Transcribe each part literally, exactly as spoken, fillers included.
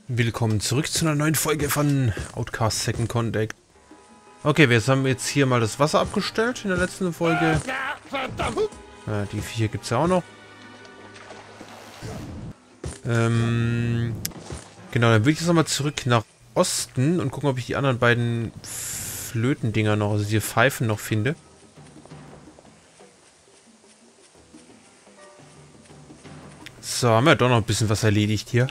Willkommen zurück zu einer neuen Folge von Outcast Second Contact. Okay, wir haben jetzt hier mal das Wasser abgestellt in der letzten Folge. Äh, die vier gibt es ja auch noch. Ähm, genau, dann würde ich jetzt nochmal zurück nach Osten und gucken, ob ich die anderen beiden Flötendinger noch, also die Pfeifen noch finde. So, haben wir doch noch ein bisschen was erledigt hier.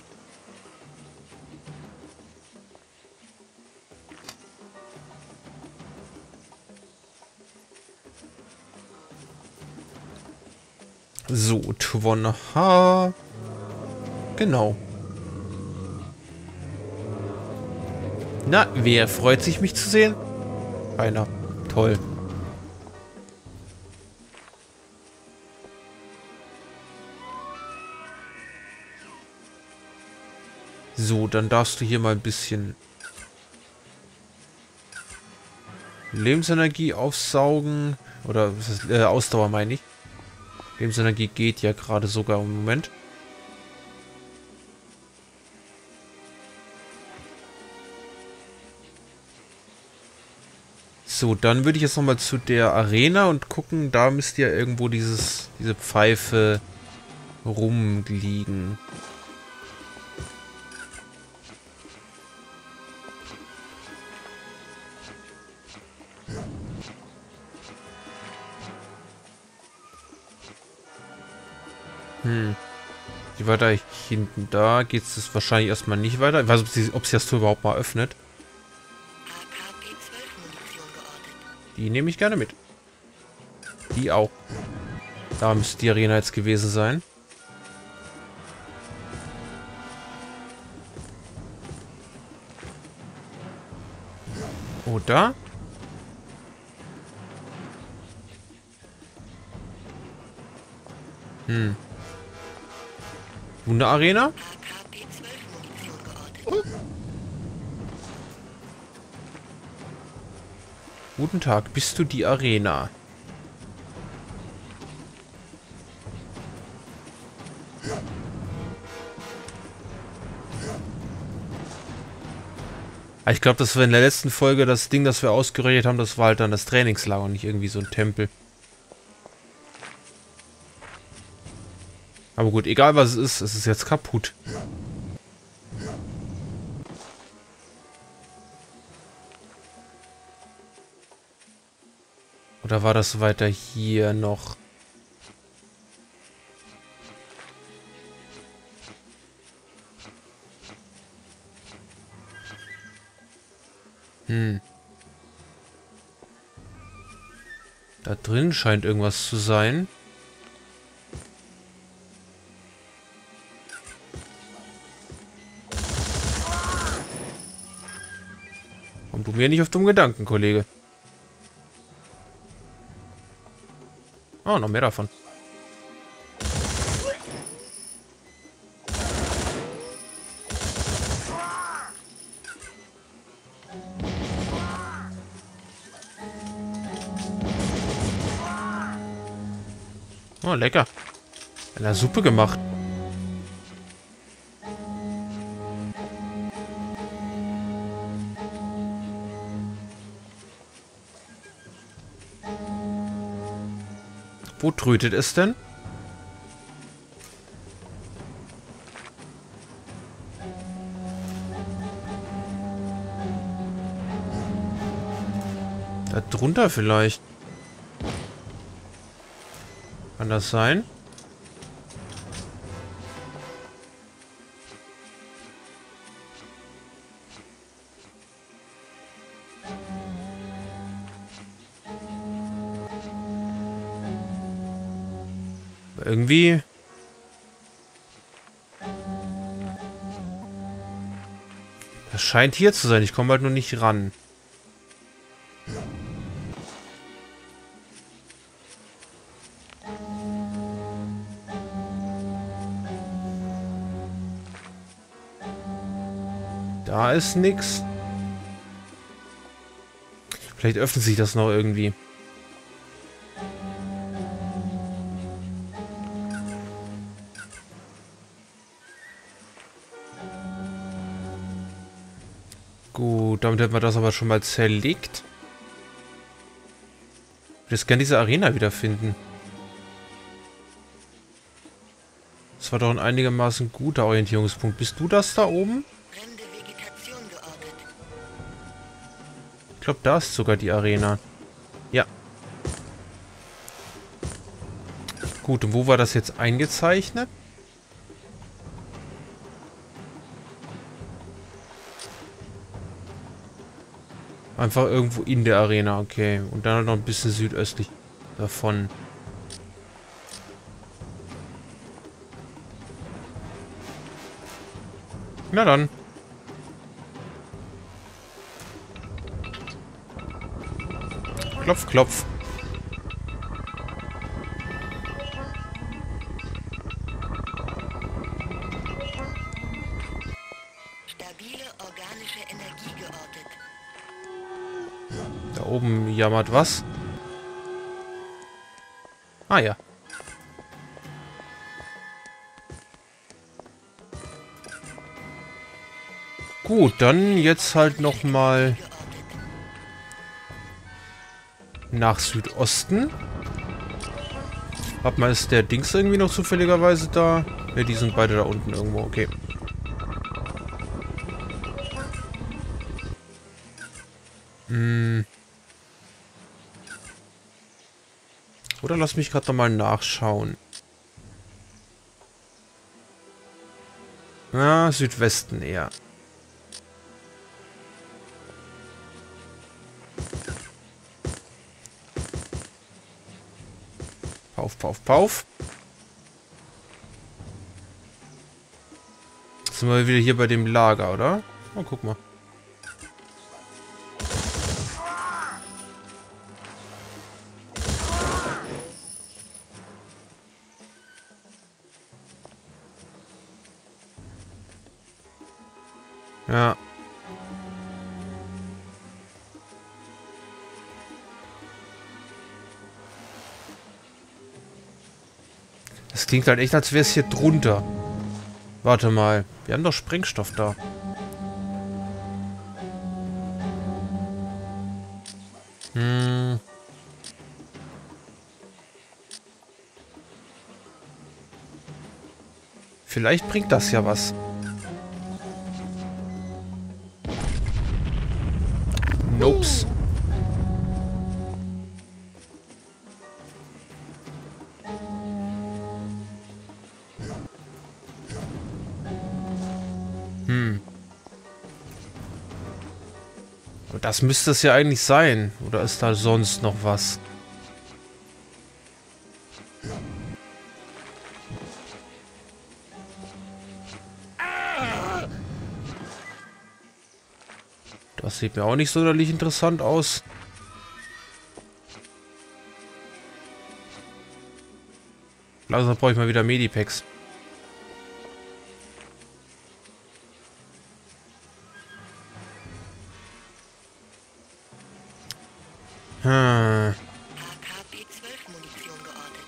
So, Twonha. Genau. Na, wer freut sich, mich zu sehen? Keiner. Toll. So, dann darfst du hier mal ein bisschen Lebensenergie aufsaugen. Oder was ist, äh, Ausdauer meine ich. Lebensenergie geht ja gerade sogar im Moment. So, dann würde ich jetzt nochmal zu der Arena und gucken, da müsste ja irgendwo dieses, diese Pfeife rumliegen. Hm. Die war da hinten. Da geht es wahrscheinlich erstmal nicht weiter. Ich weiß nicht, ob sie, ob sie das Tor überhaupt mal öffnet. Die nehme ich gerne mit. Die auch. Da müsste die Arena jetzt gewesen sein. Oder? Hm. Wunder Arena? Guten Tag, bist du die Arena? Ich glaube, das war in der letzten Folge das Ding, das wir ausgerüstet haben, das war halt dann das Trainingslager und nicht irgendwie so ein Tempel. Aber gut, egal was es ist, es ist jetzt kaputt. Oder war das weiter hier noch? Hm. Da drin scheint irgendwas zu sein. Komm du mir nicht auf dumme Gedanken, Kollege. Oh, noch mehr davon. Oh, lecker. In der Suppe gemacht. Wo trötet es denn? Da drunter vielleicht. Kann das sein? Irgendwie... Das scheint hier zu sein. Ich komme halt nur nicht ran. Da ist nix. Vielleicht öffnet sich das noch irgendwie. Gut, damit hätten wir das aber schon mal zerlegt. Ich würde jetzt gerne diese Arena wiederfinden. Das war doch ein einigermaßen guter Orientierungspunkt. Bist du das da oben? Ich glaube, da ist sogar die Arena. Ja. Gut, und wo war das jetzt eingezeichnet? Einfach irgendwo in der Arena, okay. Und dann noch ein bisschen südöstlich davon. Na dann. Klopf, klopf. Stabile organische Energie geortet. Da oben jammert was. Ah ja. Gut, dann jetzt halt noch mal nach Südosten. Warte mal, ist der Dings irgendwie noch zufälligerweise da? Ja, die sind beide da unten irgendwo, okay. Hm. Oder lass mich gerade noch mal nachschauen. Na, Südwesten eher. Pauf, pauf, pauf. Jetzt sind wir wieder hier bei dem Lager, oder? Oh, guck mal. Ja. Das klingt halt echt, als wäre es hier drunter. Warte mal. Wir haben doch Sprengstoff da. Hm. Vielleicht bringt das ja was. Nopes. Hm. Aber das müsste es ja eigentlich sein. Oder ist da sonst noch was? Das sieht mir auch nicht sonderlich interessant aus. Langsam brauche ich mal wieder Medipacks. Hm. A K P zwölf Munition geortet.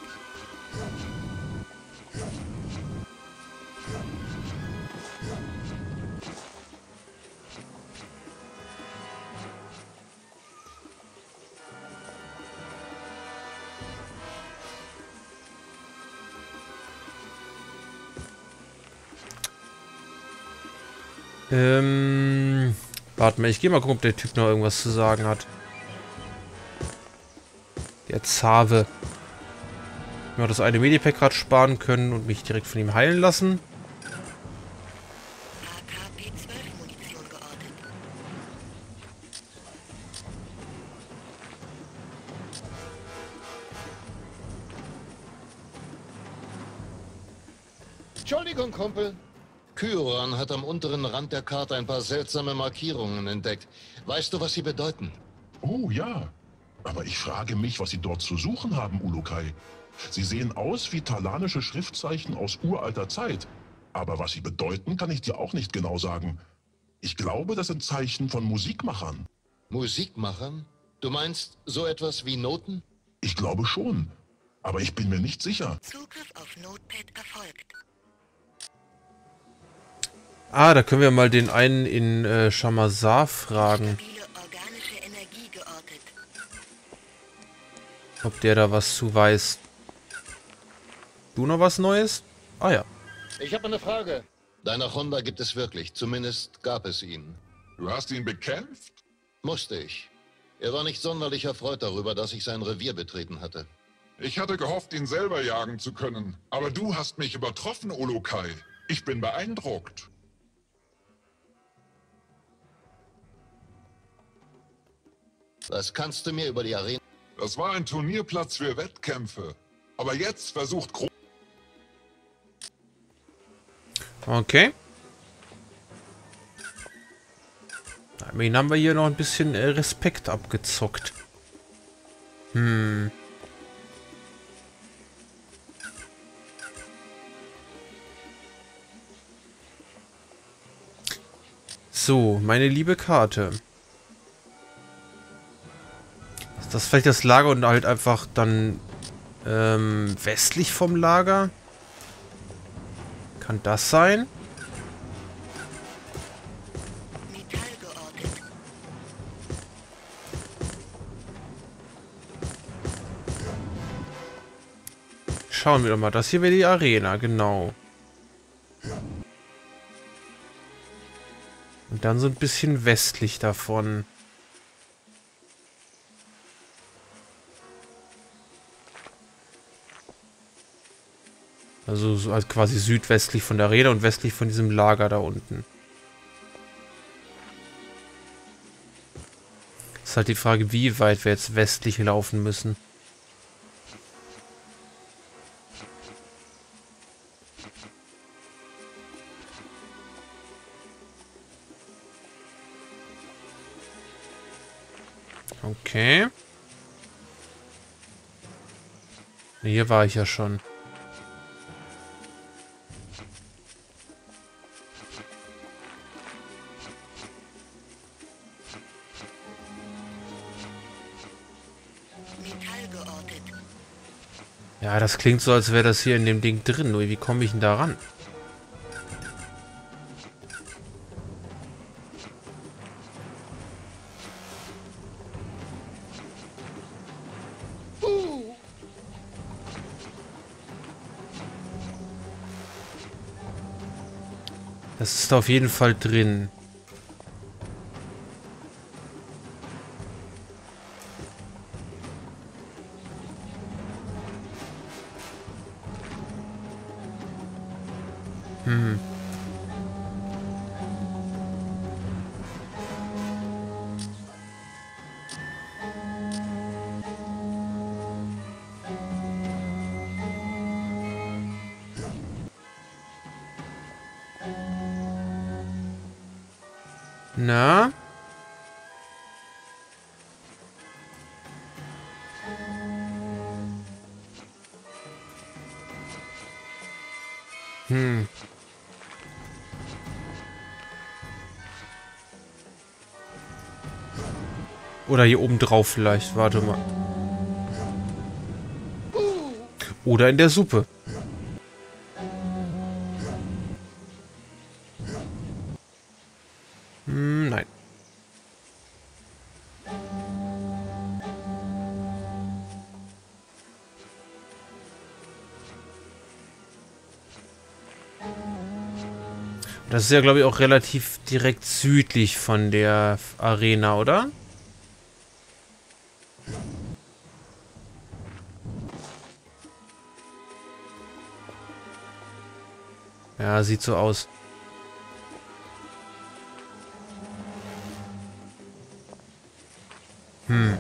Ähm. Warte mal, ich gehe mal gucken, ob der Typ noch irgendwas zu sagen hat. Der Zave. Ich habe das eine Medipack gerade sparen können und mich direkt von ihm heilen lassen. A K P zwölf Munition geortet. Entschuldigung, Kumpel. Kyron hat am unteren Rand der Karte ein paar seltsame Markierungen entdeckt. Weißt du, was sie bedeuten? Oh ja, aber ich frage mich, was Sie dort zu suchen haben, Ulukai. Sie sehen aus wie talanische Schriftzeichen aus uralter Zeit. Aber was sie bedeuten, kann ich dir auch nicht genau sagen. Ich glaube, das sind Zeichen von Musikmachern. Musikmachern? Du meinst so etwas wie Noten? Ich glaube schon, aber ich bin mir nicht sicher. Zugriff auf Notepad erfolgt. Ah, da können wir mal den einen in äh, Shamazar fragen, Stabile organische Energie geortet. ob der da was zu weiß. Du noch was Neues? Ah ja. Ich habe eine Frage. Deiner Honda gibt es wirklich. Zumindest gab es ihn. Du hast ihn bekämpft? Musste ich. Er war nicht sonderlich erfreut darüber, dass ich sein Revier betreten hatte. Ich hatte gehofft, ihn selber jagen zu können. Aber du hast mich übertroffen, Ulukai. Ich bin beeindruckt. Was kannst du mir über die Arena... Das war ein Turnierplatz für Wettkämpfe. Aber jetzt versucht Gro... Okay. Immerhin haben wir hier noch ein bisschen äh, Respekt abgezockt. Hm. So, meine liebe Karte. Ist das vielleicht das Lager und halt einfach dann ähm, westlich vom Lager? Kann das sein? Metall geortet. Schauen wir doch mal. Das hier wäre die Arena, genau. Und dann so ein bisschen westlich davon. Also so, also quasi südwestlich von der Arena und westlich von diesem Lager da unten. Ist halt die Frage, wie weit wir jetzt westlich laufen müssen. Okay. Hier war ich ja schon. Metall geortet. Ja, das klingt so, als wäre das hier in dem Ding drin. Nur wie komme ich denn da ran? Das ist auf jeden Fall drin. Hm. Na? Hm. Oder hier oben drauf vielleicht. Warte mal. Oder in der Suppe. Hm, nein. Das ist ja, glaube ich, auch relativ direkt südlich von der Arena, oder? Ja, sieht so aus. Hm.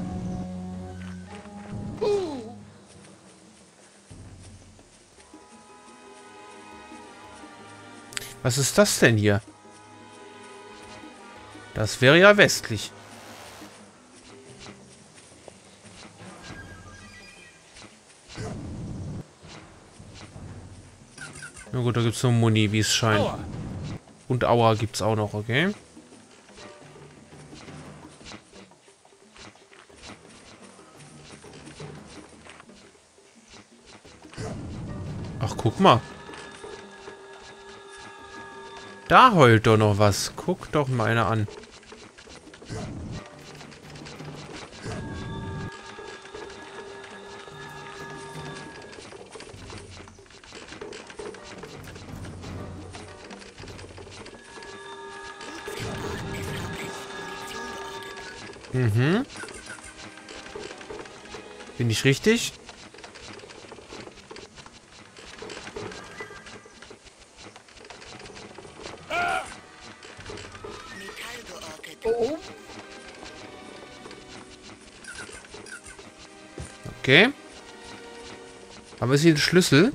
Was ist das denn hier? Das wäre ja westlich. Na gut, da gibt es nur Muni, wie es scheint. Und Aua gibt es auch noch, okay? Ach, guck mal. Da heult doch noch was. Guck doch mal einer an. Mhm. Bin ich richtig? Metall geortet. Oh, Okay. Haben wir hier den Schlüssel?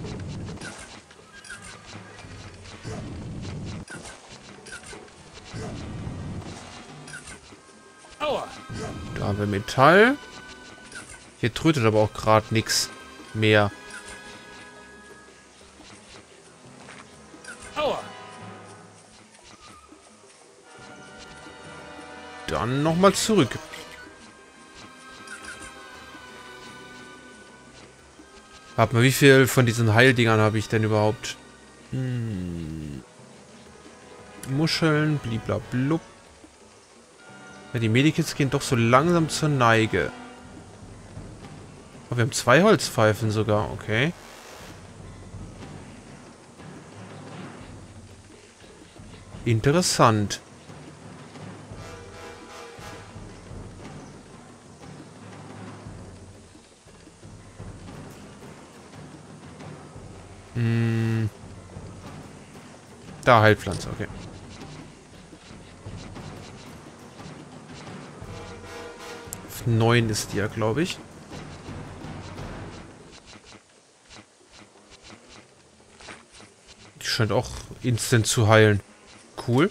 Da haben wir Metall. Hier trötet aber auch gerade nichts mehr. Dann nochmal zurück. Warte mal, wie viel von diesen Heildingern habe ich denn überhaupt? Hm. Muscheln, bliblablub. Ja, die Medikits gehen doch so langsam zur Neige. Oh, wir haben zwei Holzpfeifen sogar, okay. Interessant. Hm. Da, Heilpflanze, okay. Auf neun ist die ja, glaube ich. Die scheint auch instant zu heilen. Cool.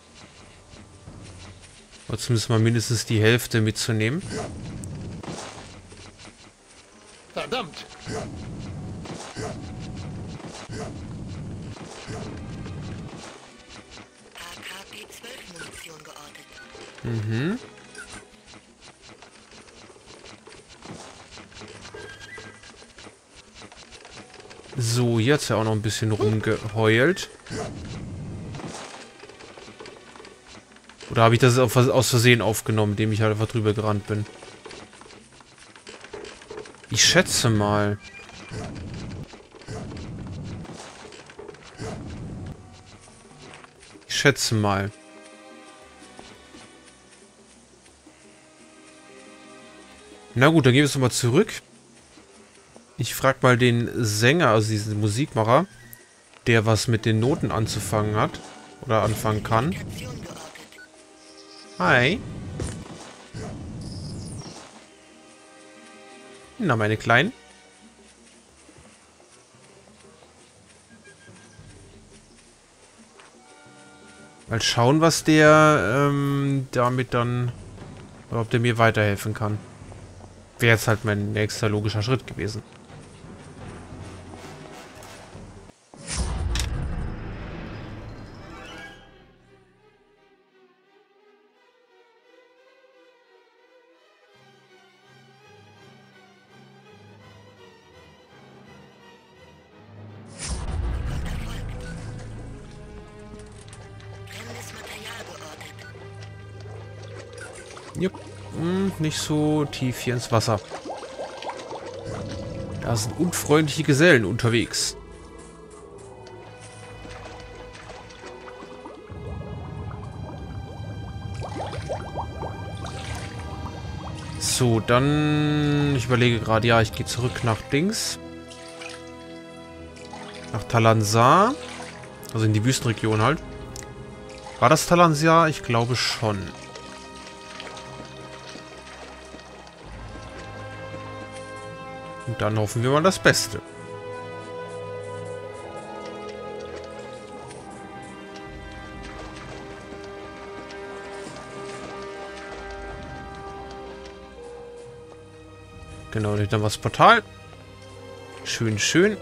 Oder zumindest mal mindestens die Hälfte mitzunehmen. verdammt! A K P zwölf Munition geortet. Mhm. So, hier hat es ja auch noch ein bisschen rumgeheult. Oder habe ich das auf, aus Versehen aufgenommen, indem ich halt einfach drüber gerannt bin? Ich schätze mal. Ich schätze mal. Na gut, dann gehen wir es nochmal zurück. Ich frage mal den Sänger, also diesen Musikmacher, der was mit den Noten anzufangen hat. Oder anfangen kann. Station geortet. Hi. Na, meine Kleinen. Mal schauen, was der ähm, damit dann... Oder ob der mir weiterhelfen kann. Wäre jetzt halt mein nächster logischer Schritt gewesen. Brennendes Material geortet. Jupp. Hm, nicht so tief hier ins Wasser. Da sind unfreundliche Gesellen unterwegs. So, dann... Ich überlege gerade, ja, ich gehe zurück nach Dings. Nach Talansar. Also in die Wüstenregion halt. War das Talansar? Ich glaube schon. Und dann hoffen wir mal das Beste. Genau, dann was Portal. Schön, schön.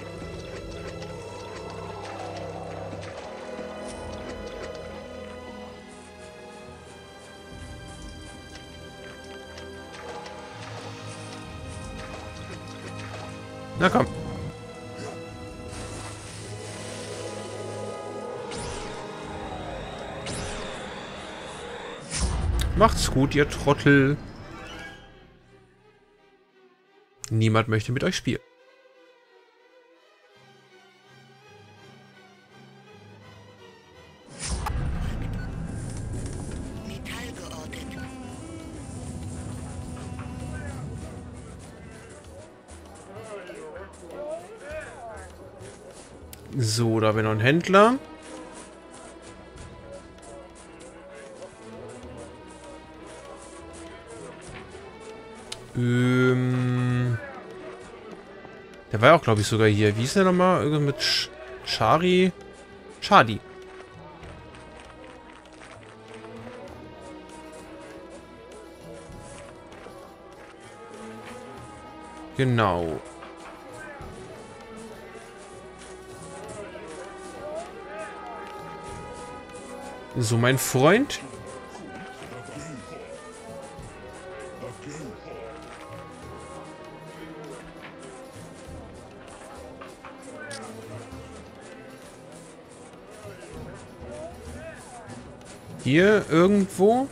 Na komm. Macht's gut, ihr Trottel. Niemand möchte mit euch spielen. Metall geortet. So, da haben wir noch einen Händler. Ähm, der war ja auch, glaube ich, sogar hier. Wie ist der nochmal? Irgendwas mit Sch Shari? Shadi. Genau. So, mein Freund. Hier irgendwo.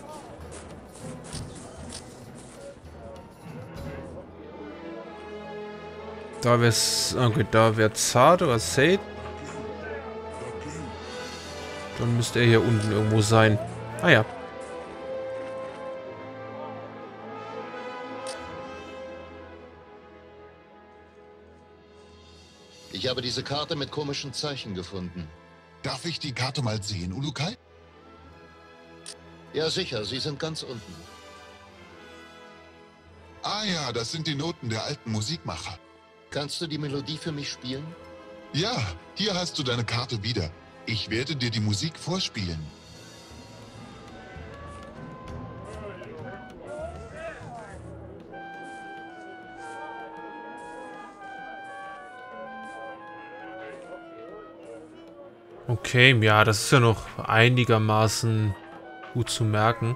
Da wär's. Okay, da wäre Zart oder Said. Dann müsste er hier unten irgendwo sein. Ah ja. Ich habe diese Karte mit komischen Zeichen gefunden. Darf ich die Karte mal sehen, Ulukai? Ja, sicher, sie sind ganz unten. Ah ja, das sind die Noten der alten Musikmacher. Kannst du die Melodie für mich spielen? Ja, hier hast du deine Karte wieder. Ich werde dir die Musik vorspielen. Okay, ja, das ist ja noch einigermaßen gut zu merken.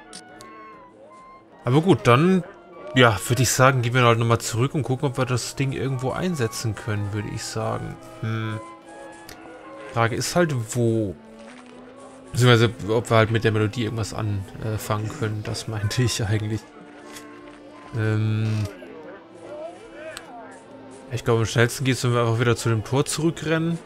Aber gut, dann, ja, würde ich sagen, gehen wir halt nochmal zurück und gucken, ob wir das Ding irgendwo einsetzen können, würde ich sagen. Hm. Frage ist halt, wo. Beziehungsweise, ob wir halt mit der Melodie irgendwas anfangen können. Das meinte ich eigentlich. Ähm. Ich glaube, am schnellsten geht es, wenn wir einfach wieder zu dem Tor zurückrennen.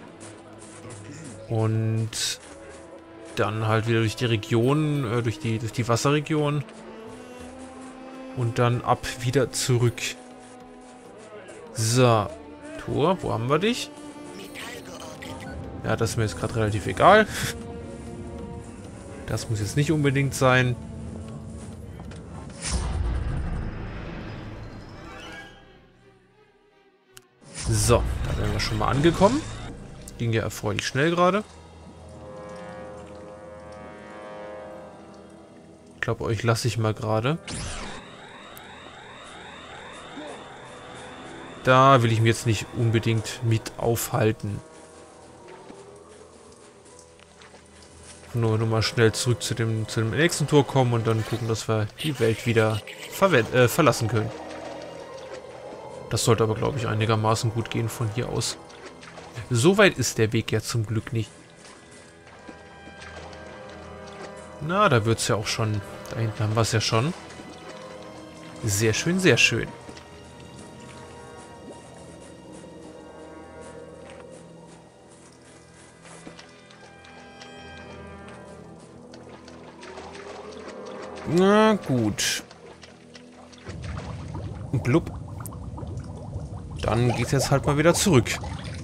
Und dann halt wieder durch die Region, äh, durch die, durch die Wasserregion. Und dann ab wieder zurück. So. Tor, wo haben wir dich? Ja, das ist mir jetzt gerade relativ egal. Das muss jetzt nicht unbedingt sein. So, da wären wir schon mal angekommen. Ging ja erfreulich schnell gerade. Ich glaube, euch lasse ich mal gerade. Da will ich mich jetzt nicht unbedingt mit aufhalten. Nur, nur mal schnell zurück zu dem, zu dem nächsten Tor kommen und dann gucken, dass wir die Welt wieder äh, verlassen können. Das sollte aber, glaube ich, einigermaßen gut gehen von hier aus. So weit ist der Weg ja zum Glück nicht. Na, da wird es ja auch schon. Da hinten haben wir es ja schon. Sehr schön, sehr schön. Na gut. Blub. Dann geht es jetzt halt mal wieder zurück.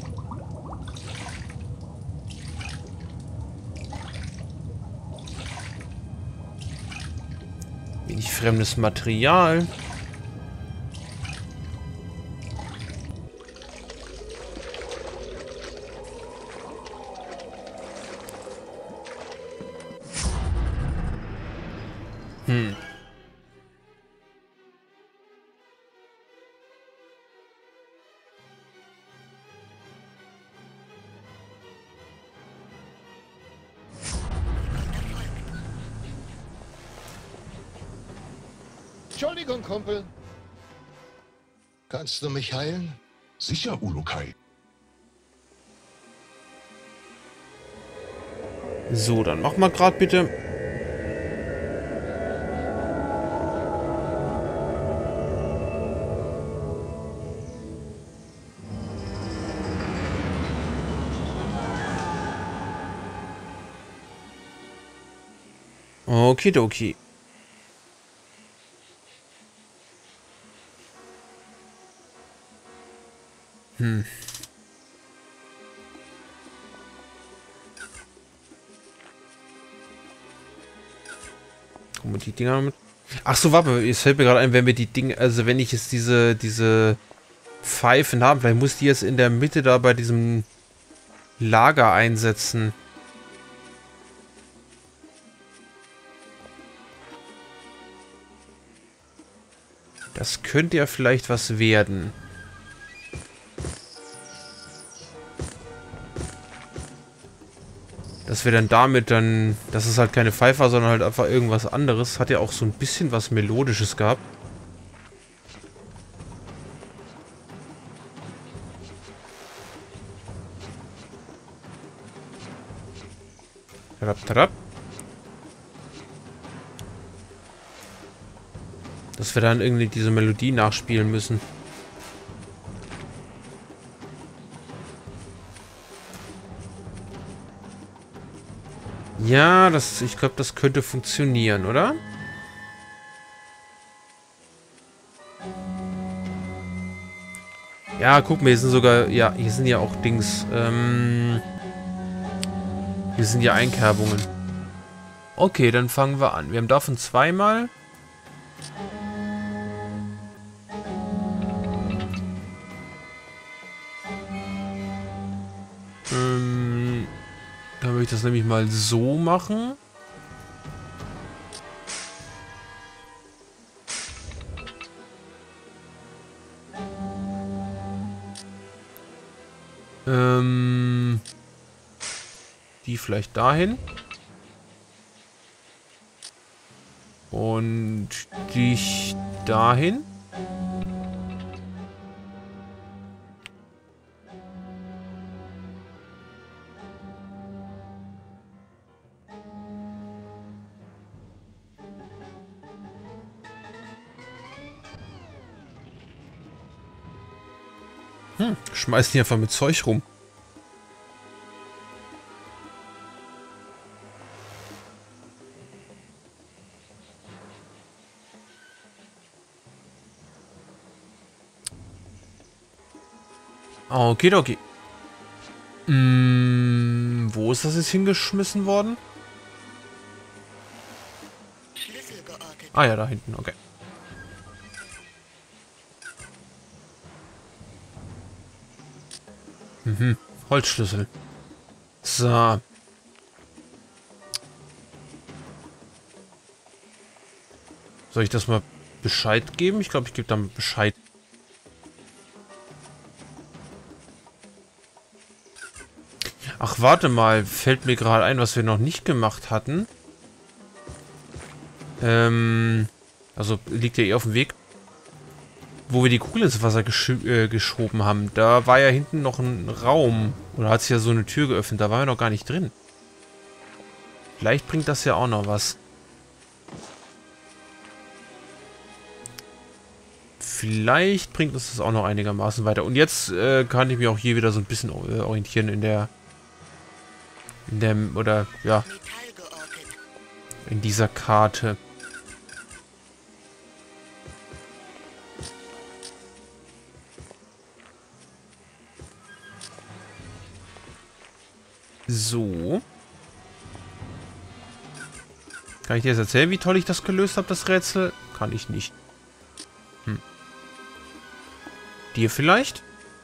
Wenig fremdes Material. Hm. Entschuldigung, Kumpel. Kannst du mich heilen? Sicher, Ulukai. So, dann mach mal gerade bitte. Okidoki. Hm. Gucken wir die Dinger mit. Ach so, warte, es fällt mir gerade ein, wenn wir die Dinge, also wenn ich jetzt diese, diese Pfeifen haben, vielleicht muss die jetzt in der Mitte da bei diesem Lager einsetzen. Das könnte ja vielleicht was werden. Dass wir dann damit dann, dass es halt keine Pfeife war, sondern halt einfach irgendwas anderes. Hat ja auch so ein bisschen was Melodisches gehabt. Tarap, tarap. Dass wir dann irgendwie diese Melodie nachspielen müssen. Ja, das, ich glaube, das könnte funktionieren, oder? Ja, guck mal, hier sind sogar, ja, hier sind ja auch Dings, ähm, hier sind ja Einkerbungen. Okay, dann fangen wir an. Wir haben davon zweimal. Ähm, dann würde ich das nämlich mal so machen. Ähm, die vielleicht dahin. Und dich dahin. Hm, schmeißen die einfach mit Zeug rum. Okay, okay. Hm, wo ist das jetzt hingeschmissen worden? Schlüssel geortet. Ah ja, da hinten, okay. Mhm, Holzschlüssel. So. Soll ich das mal Bescheid geben? Ich glaube, ich gebe dann Bescheid. Ach, warte mal. Fällt mir gerade ein, was wir noch nicht gemacht hatten. Ähm, also liegt ja eh auf dem Weg. Wo wir die Kugel ins Wasser gesch äh, geschoben haben. Da war ja hinten noch ein Raum. Oder hat sich ja so eine Tür geöffnet. Da waren wir noch gar nicht drin. Vielleicht bringt das ja auch noch was. Vielleicht bringt uns das auch noch einigermaßen weiter. Und jetzt äh, kann ich mich auch hier wieder so ein bisschen äh, orientieren in der... In dem, oder, ja, Metall geortet. in dieser Karte. So. Kann ich dir jetzt erzählen, wie toll ich das gelöst habe, das Rätsel? Kann ich nicht. Hm. Dir vielleicht?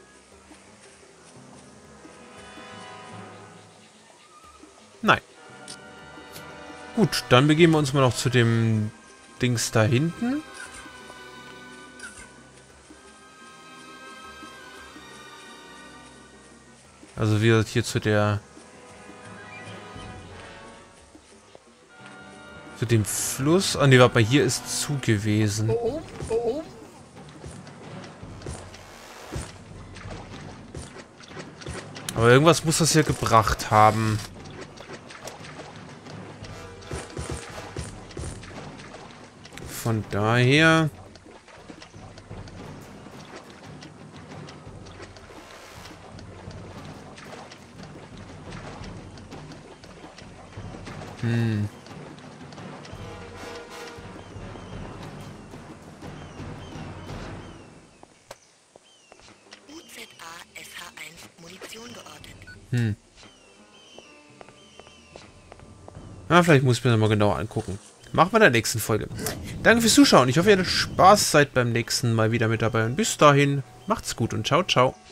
Nein. Gut, dann begeben wir uns mal noch zu dem Dings da hinten. Also wir hier zu der... Zu dem Fluss. Ah ne, warte mal, hier ist zu gewesen. Aber irgendwas muss das ja gebracht haben. Von daher... Hm. Hm. Ah, vielleicht muss ich mir das mal genauer angucken. Machen wir in der nächsten Folge. Danke fürs Zuschauen. Ich hoffe, ihr hattet Spaß, seid beim nächsten Mal wieder mit dabei. Und bis dahin, macht's gut und ciao, ciao.